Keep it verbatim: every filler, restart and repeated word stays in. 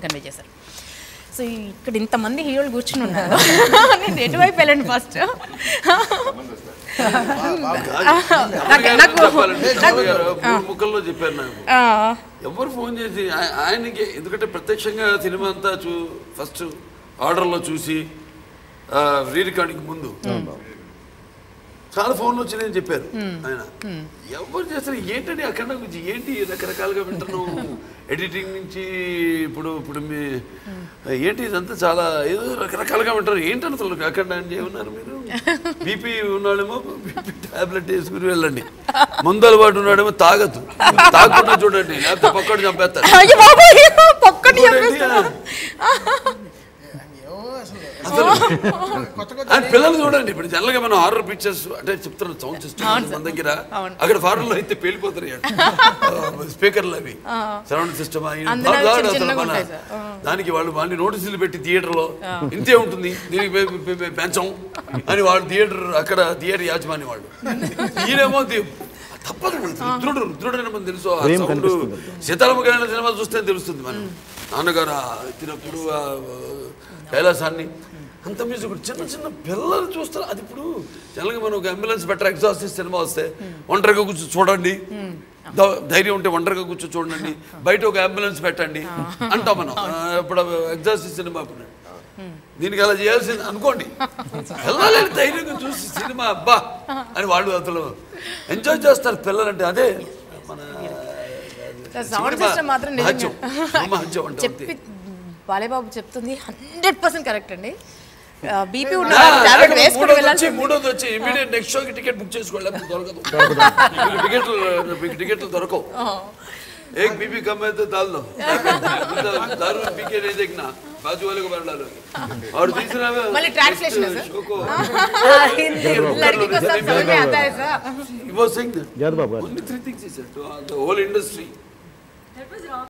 Convey చేశారు. So ఇక్కడ ఇంతమంది హీరోలు కూర్చుని ఉన్నారు, నేను ఎటువైపు వెళ్ళండి ఫస్ట్. ముక్కల్లో చెప్పారు నాకు ఎవరు ఫోన్ చేసి ఆయనకి, ఎందుకంటే ప్రత్యక్షంగా సినిమా అంతా చూ ఫస్ట్ ఆర్డర్లో చూసి రీ రికార్డింగ్ ముందు చాలా ఫోన్లు వచ్చినాయని చెప్పారు ఆయన. ఎవరు చేస్తారు ఏంటండి అక్కడ గురించి ఏంటి రకరకాలుగా వింటున్నాం, ఎడిటింగ్ నుంచి ఇప్పుడు ఇప్పుడు మీ ఏంటి ఇదంతా చాలా ఏదో రకరకాలుగా వింటారు ఏంటని అసలు అక్కడ అని ఏమన్నారు మీరు? బీపీ ఉన్నాడేమో బీపీ టాబ్లెట్ వేసుకుని వెళ్ళండి, ముందు అలవాటు ఉన్నాడేమో తాగద్దు, తాగకుండా చూడండి లేకపోతే పక్కడు చంపేస్తారు. పిల్లలు చూడండి ఇప్పుడు జనరల్గా మనం హారర్ పిక్చర్స్ అంటే చెప్తున్నారు సౌండ్ సిస్టమ్ మన దగ్గర, అక్కడ ఫారెన్ లో అయితే పేలిపోతారు స్పీకర్లు అవి సరౌండ్ సిస్టమ్. దానికి వాళ్ళు వాళ్ళని నోటీసులు పెట్టి థియేటర్ లో ఇంతే ఉంటుంది దీనికి పెంచం అని వాళ్ళు థియేటర్ అక్కడ థియేటర్ యాజమాని వాళ్ళు. ఈయనేమో తప్పదు రుద్రుడు రుద్రుడు అని మనం తెలుసు. సీతారామ కళ్యాణ సినిమా చూస్తే తెలుస్తుంది మనం నాన్నగారు తినప్పుడు కైలాసాన్ని అంత మ్యూజిక్ చిన్న చిన్న పిల్లలు చూస్తారు. అది ఇప్పుడు జనరల్గా మనం ఒక అంబులెన్స్ బెటర్ ఎగ్జాస్టిస్ సినిమా వస్తే ఒంటరిగా కూర్చో చూడండి, ధైర్యం ఉంటే ఒంటరిగా కూర్చో చూడండి, బయట ఒక అంబులెన్స్ పెట్టండి అంటాం మనం. ఇప్పుడు ఎగ్జాస్టిస్ సినిమా ఇప్పుడు దీనికి అలా చేయాల్సింది అనుకోండి, పిల్లలు ధైర్యంగా చూసి సినిమా అబ్బా అని వాళ్ళు అసలు ఎంజాయ్ చేస్తారు పిల్లలంటే. అదే మన చెప్పి బాలేబాబు చెప్తుంది హండ్రెడ్ పర్సెంట్ కరెక్ట్ అండి. బీపీ మూడోది వచ్చి ఇమీడియట్ నెక్స్ట్ షోకి టికెట్ బుక్ చేసుకోవాలి, దొరకదు టికెట్లు టికెట్లు దొరకవు. एक बीबी कम है तो डाल दो, दारू पी के नहीं देखना, बाजू वाले को बाहर डालो. और तीसरा मतलब ट्रांसलेशन है सर, लड़की को सब समझ में आता है sir. He was saying that only three things he said to the whole industry.